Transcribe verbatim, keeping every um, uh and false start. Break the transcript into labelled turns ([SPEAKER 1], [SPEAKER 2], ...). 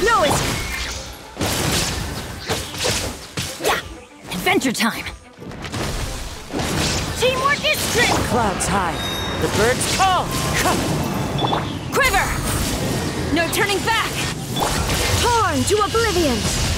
[SPEAKER 1] no escape. Yeah, adventure time. Teamwork is strength.
[SPEAKER 2] Clouds high. The birds call.
[SPEAKER 1] Quiver. No turning back.
[SPEAKER 3] Torn to oblivion!